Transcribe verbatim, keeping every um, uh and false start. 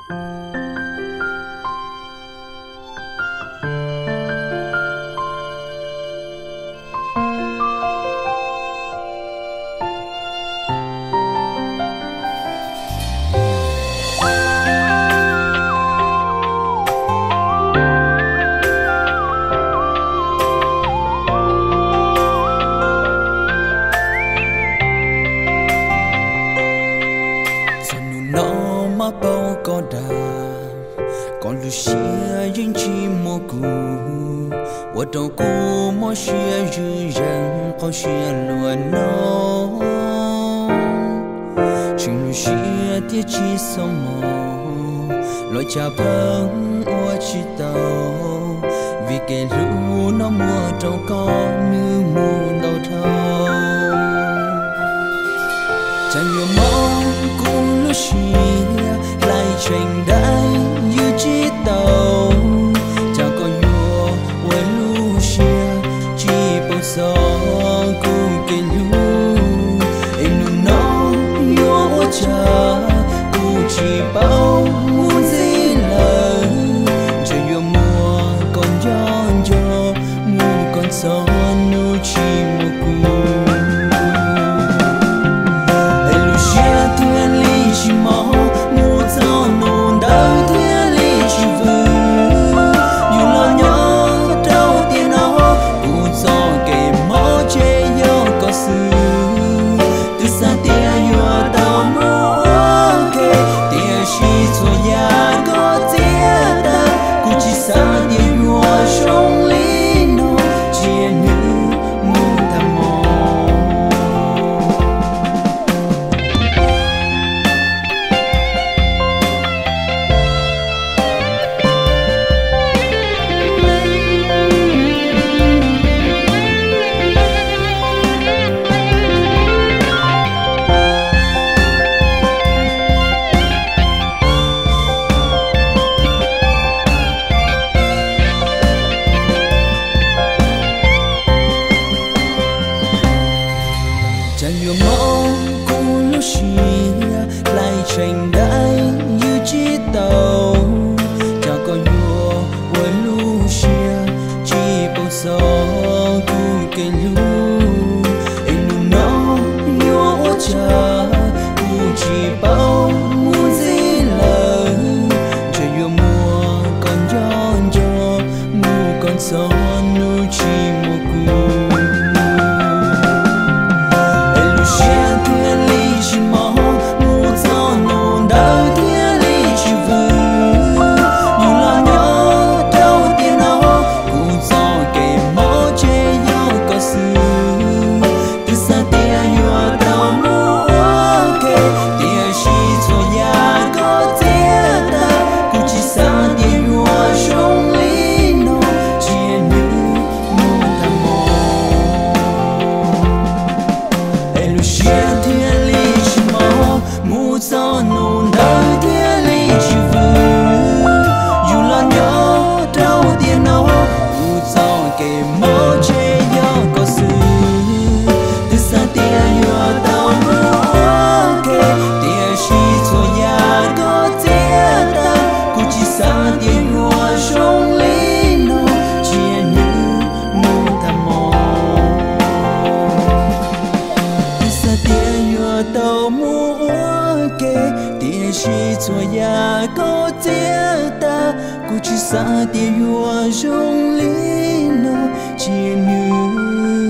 bao có đà còn lu xia những chi mô cũ và đầu cũ mô xia dư rằng có xia luôn nó chừng lu xia tiết chi sâu mồ lối cha băng ua chi tàu vì kẻ lũ nó mua trâu con như mù đầu thâu chẳng nhiều mong cũng lu xia lại tranh đai như chiếc tàu chẳng có nhua quên lu xia chỉ bao gió cũng kề lu em nung nó nhua cha cũng chỉ bao muốn gì lời trời vừa mùa còn gió gió mùa còn gió nu chỉ một cù em lu xia thiên lý chỉ mong chẳng nhiều mong cũng lu xia lại tranh đai như chiếc tàu chẳng có nhua quên lu xia chỉ bao gió cũng kề lu em nung nó nhua cha cũng chỉ bao muốn gì lời trời vừa mùa còn gió gió mùa còn gió nu chỉ một cù tàu mua kê tia chỉ cho ya có tia ta cũng chỉ xa tia yua rong lý nó chia như